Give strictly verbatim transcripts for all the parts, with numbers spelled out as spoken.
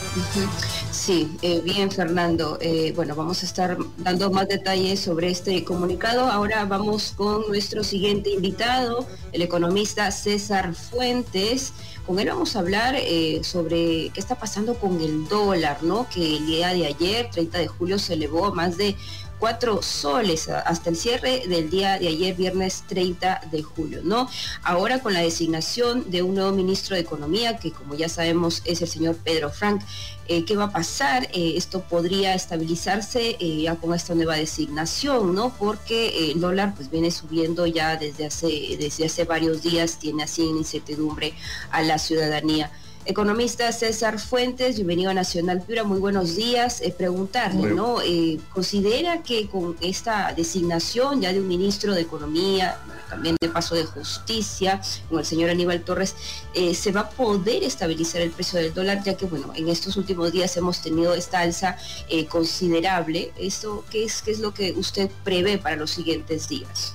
Uh-huh. Sí, eh, bien, Fernando. Eh, bueno, vamos a estar dando más detalles sobre este comunicado. Ahora vamos con nuestro siguiente invitado, el economista César Fuentes. Con él vamos a hablar eh, sobre qué está pasando con el dólar, ¿no? Que el día de ayer, treinta de julio, se elevó a más de cuatro soles hasta el cierre del día de ayer, viernes treinta de julio, ¿no? Ahora con la designación de un nuevo ministro de Economía, que como ya sabemos es el señor Pedro Frank, eh, ¿qué va a pasar? Eh, esto podría estabilizarse eh, ya con esta nueva designación, ¿no? Porque el dólar pues viene subiendo ya desde hace, desde hace varios días, tiene así incertidumbre a la ciudadanía. Economista César Fuentes, bienvenido a Nacional Piura, muy buenos días. Eh, preguntarle, ¿no? Eh, ¿Considera que con esta designación ya de un ministro de Economía, también de paso de Justicia, con el señor Aníbal Torres, eh, se va a poder estabilizar el precio del dólar, ya que, bueno, en estos últimos días hemos tenido esta alza eh, considerable? ¿Esto qué es, qué es lo que usted prevé para los siguientes días?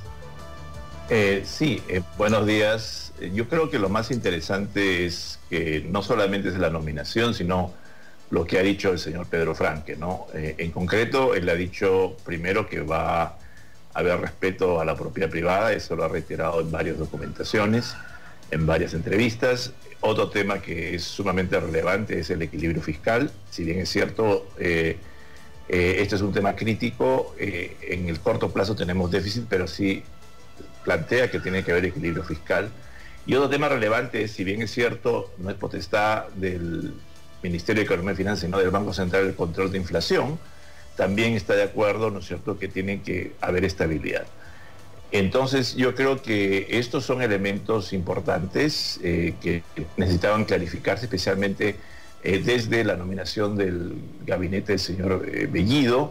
Eh, sí, eh, buenos días. Yo creo que lo más interesante es que no solamente es la nominación, sino lo que ha dicho el señor Pedro Franque, ¿no? Eh, en concreto, él ha dicho primero que va a haber respeto a la propiedad privada, eso lo ha reiterado en varias documentaciones, en varias entrevistas. Otro tema que es sumamente relevante es el equilibrio fiscal. Si bien es cierto, eh, eh, este es un tema crítico, eh, en el corto plazo tenemos déficit, pero sí plantea que tiene que haber equilibrio fiscal. Y otro tema relevante es, si bien es cierto, no es potestad del Ministerio de Economía y Finanzas, sino del Banco Central el control de inflación, también está de acuerdo, ¿no es cierto?, que tiene que haber estabilidad. Entonces, yo creo que estos son elementos importantes eh, que necesitaban clarificarse, especialmente eh, desde la nominación del gabinete del señor eh, Bellido,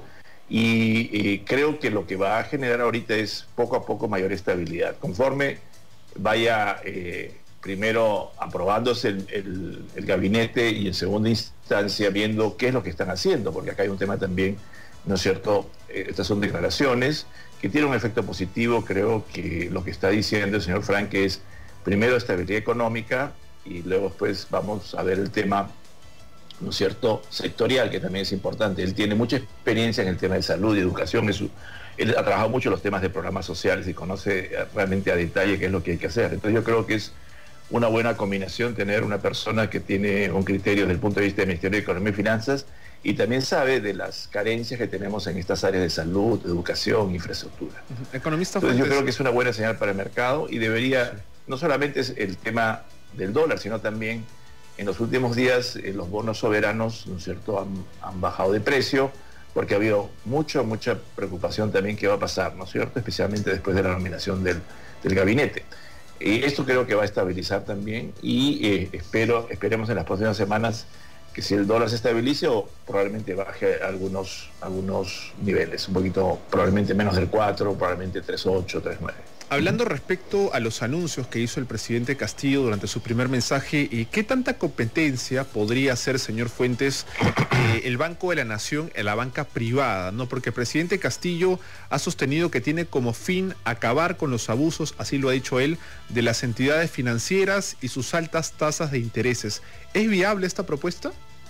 y eh, creo que lo que va a generar ahorita es poco a poco mayor estabilidad. Conforme vaya eh, primero aprobándose el, el, el gabinete y en segunda instancia viendo qué es lo que están haciendo, porque acá hay un tema también, ¿no es cierto? Eh, estas son declaraciones que tienen un efecto positivo. Creo que lo que está diciendo el señor Frank es primero estabilidad económica y luego después vamos a ver el tema, ¿no es cierto?, sectorial, que también es importante. Él tiene mucha experiencia en el tema de salud y educación. Es su, él ha trabajado mucho en los temas de programas sociales y conoce realmente a detalle qué es lo que hay que hacer. Entonces yo creo que es una buena combinación tener una persona que tiene un criterio desde el punto de vista del Ministerio de Economía y Finanzas y también sabe de las carencias que tenemos en estas áreas de salud, educación, infraestructura. Economista Entonces Fuentes. yo creo que es una buena señal para el mercado y debería, no solamente es el tema del dólar, sino también en los últimos días eh, los bonos soberanos, ¿no es cierto?, han, han bajado de precio, porque ha habido mucha, mucha preocupación también qué va a pasar, ¿no es cierto?, especialmente después de la nominación del, del gabinete. Y esto creo que va a estabilizar también y eh, espero, esperemos en las próximas semanas que si el dólar se estabilice o probablemente baje algunos, algunos niveles, un poquito, probablemente menos del cuatro, probablemente tres punto ocho, tres punto nueve. Hablando respecto a los anuncios que hizo el presidente Castillo durante su primer mensaje, ¿qué tanta competencia podría hacer, señor Fuentes, eh, el Banco de la Nación en la banca privada, ¿no? Porque el presidente Castillo ha sostenido que tiene como fin acabar con los abusos, así lo ha dicho él, de las entidades financieras y sus altas tasas de intereses. ¿Es viable esta propuesta?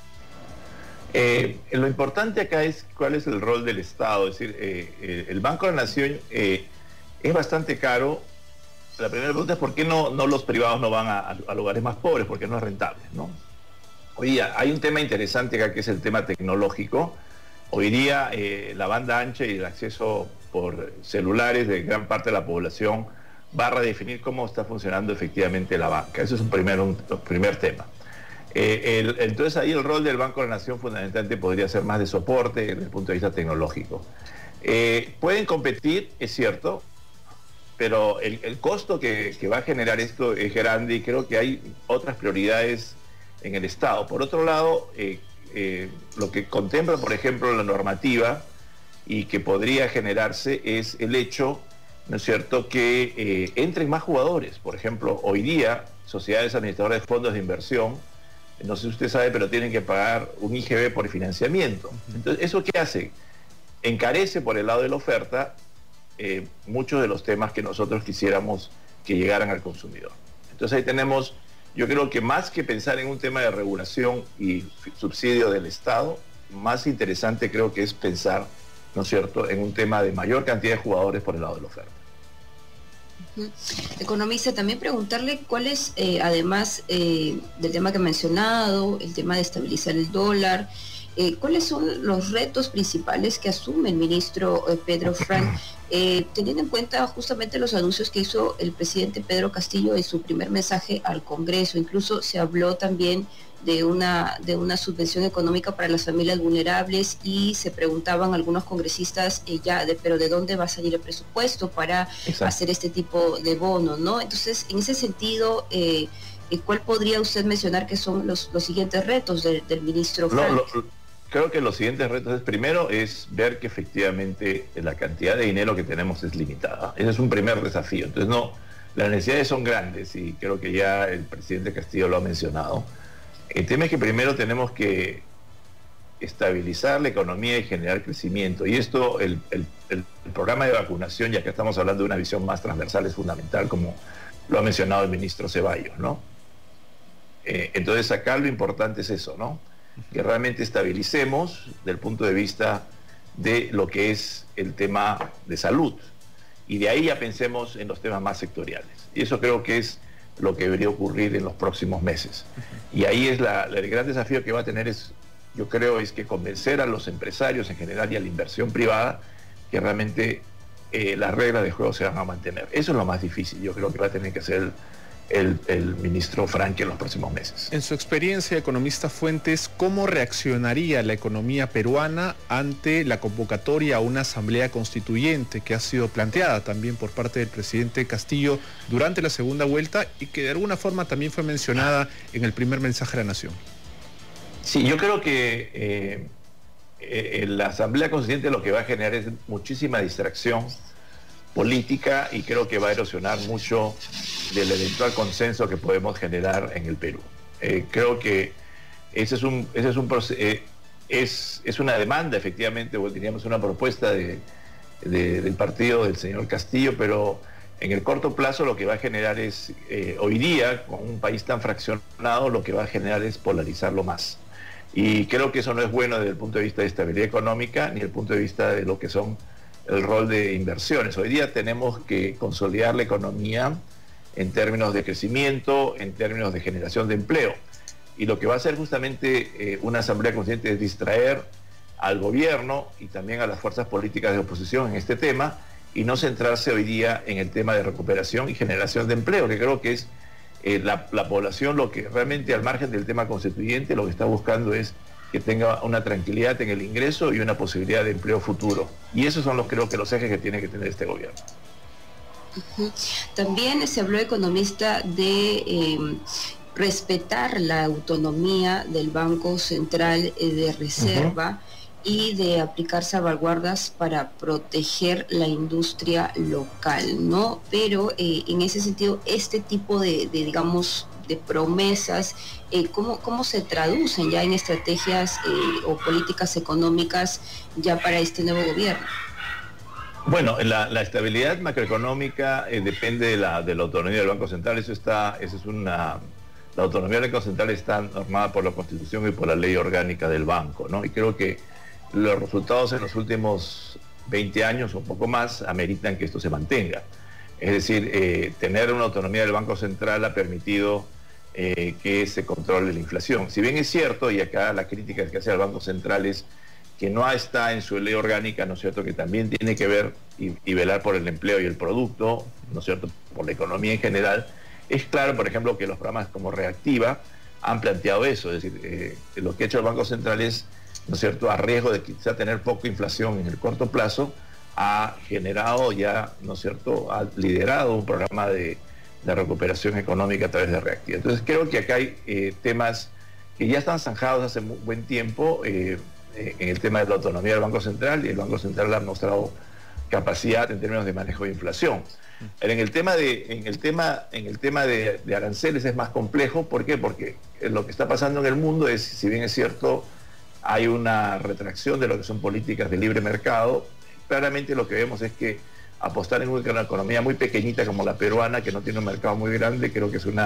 Eh, lo importante acá es cuál es el rol del Estado. Es decir, eh, eh, el Banco de la Nación eh, es bastante caro. La primera pregunta es por qué no, no los privados no van a, a lugares más pobres, porque no es rentable, ¿no? Hoy día hay un tema interesante acá que es el tema tecnológico. Hoy día eh, la banda ancha y el acceso por celulares de gran parte de la población va a redefinir cómo está funcionando efectivamente la banca. Eso es un primer, un, un primer tema. Eh, el, entonces ahí el rol del Banco de la Nación fundamentalmente podría ser más de soporte desde el punto de vista tecnológico. Eh, pueden competir, es cierto, pero el, el costo que, que va a generar esto es grande y creo que hay otras prioridades en el Estado. Por otro lado, eh, eh, lo que contempla, por ejemplo, la normativa y que podría generarse es el hecho, ¿no es cierto?, que eh, entren más jugadores. Por ejemplo, hoy día, sociedades administradoras de fondos de inversión, no sé si usted sabe, pero tienen que pagar un I G B por financiamiento. Entonces, ¿eso qué hace? Encarece por el lado de la oferta eh, muchos de los temas que nosotros quisiéramos que llegaran al consumidor. Entonces ahí tenemos Yo creo que más que pensar en un tema de regulación y subsidio del Estado, más interesante creo que es pensar, ¿no es cierto?, en un tema de mayor cantidad de jugadores por el lado de la oferta. Uh-huh. Economista, también preguntarle cuál es, eh, además eh, del tema que ha mencionado, el tema de estabilizar el dólar, eh, cuáles son los retos principales que asume el ministro eh, Pedro Frank, eh, teniendo en cuenta justamente los anuncios que hizo el presidente Pedro Castillo en su primer mensaje al Congreso. Incluso se habló también de una, de una subvención económica para las familias vulnerables y se preguntaban algunos congresistas eh, ya, de, pero ¿de dónde va a salir el presupuesto para Exacto. hacer este tipo de bonos, ¿no? Entonces, en ese sentido, eh, ¿cuál podría usted mencionar que son los, los siguientes retos de, del ministro Frank? No, lo, creo que los siguientes retos es, primero, es ver que efectivamente la cantidad de dinero que tenemos es limitada. Ese es un primer desafío. Entonces, no, las necesidades son grandes y creo que ya el presidente Castillo lo ha mencionado. El tema es que primero tenemos que estabilizar la economía y generar crecimiento. Y esto, el, el, el programa de vacunación, ya que estamos hablando de una visión más transversal, es fundamental, como lo ha mencionado el ministro Ceballos, ¿no? Eh, entonces acá lo importante es eso, ¿no? Que realmente estabilicemos del punto de vista de lo que es el tema de salud. Y de ahí ya pensemos en los temas más sectoriales. Y eso creo que es lo que debería ocurrir en los próximos meses. Y ahí es la, la, el gran desafío que va a tener es, yo creo, es que convencer a los empresarios en general y a la inversión privada que realmente eh, las reglas de juego se van a mantener. Eso es lo más difícil, yo creo que va a tener que hacer el, el, el ministro Frank en los próximos meses. En su experiencia, economista Fuentes, ¿cómo reaccionaría la economía peruana ante la convocatoria a una asamblea constituyente que ha sido planteada también por parte del presidente Castillo durante la segunda vuelta y que de alguna forma también fue mencionada en el primer mensaje a la nación? Sí, yo creo que eh, eh, la asamblea constituyente lo que va a generar es muchísima distracción política y creo que va a erosionar mucho del eventual consenso que podemos generar en el Perú. Eh, creo que ese es un, ese es un eh, es, es una demanda, efectivamente, o diríamos una propuesta de, de, del partido del señor Castillo, pero en el corto plazo lo que va a generar es, eh, hoy día, con un país tan fraccionado, lo que va a generar es polarizarlo más. Y creo que eso no es bueno desde el punto de vista de estabilidad económica, ni desde el punto de vista de lo que son el rol de inversiones. Hoy día tenemos que consolidar la economía en términos de crecimiento, en términos de generación de empleo. Y lo que va a hacer justamente eh, una asamblea constituyente es distraer al gobierno y también a las fuerzas políticas de oposición en este tema y no centrarse hoy día en el tema de recuperación y generación de empleo, que creo que es eh, la, la población lo que realmente, al margen del tema constituyente, lo que está buscando es que tenga una tranquilidad en el ingreso y una posibilidad de empleo futuro. Y esos son los, creo que los ejes que tiene que tener este gobierno. Uh-huh. También se habló, economista, de eh, respetar la autonomía del Banco Central eh, de Reserva uh-huh. y de aplicar salvaguardas para proteger la industria local, ¿no? Pero eh, en ese sentido, este tipo de, de digamos, de promesas, eh, ¿cómo, ¿cómo se traducen ya en estrategias eh, o políticas económicas ya para este nuevo gobierno? Bueno, la, la estabilidad macroeconómica eh, depende de la, de la autonomía del Banco Central. Eso está, eso es una, la autonomía del Banco Central está normada por la Constitución y por la ley orgánica del banco, ¿no? Y creo que los resultados en los últimos veinte años o un poco más ameritan que esto se mantenga. Es decir, eh, tener una autonomía del Banco Central ha permitido eh, que se controle la inflación. Si bien es cierto, y acá la crítica que hace al Banco Central es que no está en su ley orgánica, ¿no es cierto?, que también tiene que ver y, y velar por el empleo y el producto, ¿no es cierto?, por la economía en general. Es claro, por ejemplo, que los programas como Reactiva han planteado eso, es decir, eh, lo que ha hecho el Banco Central es, ¿no es cierto?, a riesgo de quizá tener poca inflación en el corto plazo, ha generado ya, ¿no es cierto?, ha liderado un programa de, de recuperación económica a través de Reactiva. Entonces creo que acá hay eh, temas que ya están zanjados hace muy buen tiempo eh, eh, en el tema de la autonomía del Banco Central, y el Banco Central ha mostrado capacidad en términos de manejo de inflación. En el tema de, en el tema, en el tema de, de aranceles es más complejo. ¿Por qué? Porque lo que está pasando en el mundo es, si bien es cierto, hay una retracción de lo que son políticas de libre mercado. Claramente lo que vemos es que apostar en una economía muy pequeñita como la peruana, que no tiene un mercado muy grande, creo que es una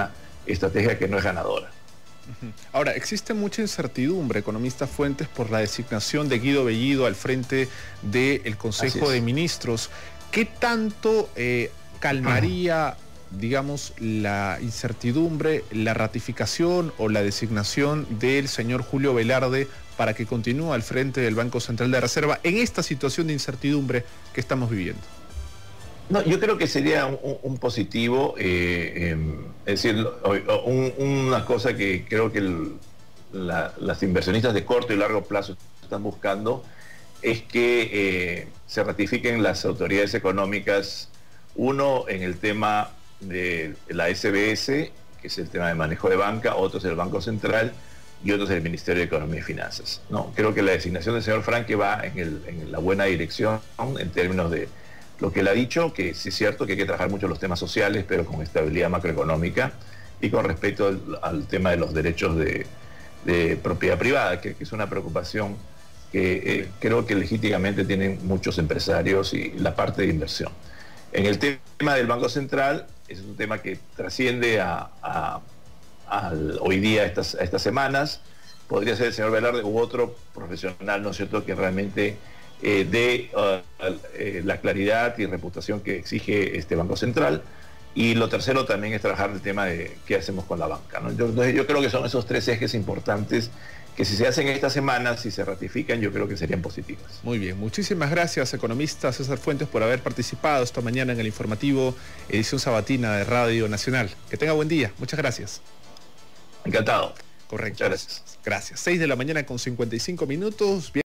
estrategia que no es ganadora. Ahora, existe mucha incertidumbre, economista Fuentes, por la designación de Guido Bellido al frente del Consejo de Ministros. ¿Qué tanto eh, calmaría, digamos, la incertidumbre, la ratificación o la designación del señor Julio Velarde para que continúe al frente del Banco Central de Reserva en esta situación de incertidumbre que estamos viviendo? No, yo creo que sería un, un positivo, eh, eh, es decir, un, una cosa que creo que el, la, las inversionistas de corto y largo plazo están buscando es que eh, se ratifiquen las autoridades económicas, uno en el tema de la S B S, que es el tema de manejo de banca, otro es el Banco Central y otro es el Ministerio de Economía y Finanzas, ¿no? Creo que la designación del señor Franque va en, el, en la buena dirección en términos de lo que él ha dicho, que sí es cierto que hay que trabajar mucho los temas sociales, pero con estabilidad macroeconómica y con respecto al, al tema de los derechos de, de propiedad privada, que, que es una preocupación que eh, creo que legítimamente tienen muchos empresarios y la parte de inversión. En el tema del Banco Central, es un tema que trasciende a, a, a hoy día, a estas, a estas semanas. Podría ser el señor Velarde u otro profesional, ¿no es cierto?, que realmente eh, dé uh, eh, la claridad y reputación que exige este Banco Central. Y lo tercero también es trabajar el tema de qué hacemos con la banca, ¿no? Yo, yo creo que son esos tres ejes importantes que si se hacen estas semanas, si se ratifican, yo creo que serían positivas. Muy bien, muchísimas gracias, economista César Fuentes, por haber participado esta mañana en el informativo edición sabatina de Radio Nacional. Que tenga buen día, muchas gracias. Encantado. Correcto. Muchas gracias. Gracias. seis de la mañana con cincuenta y cinco minutos.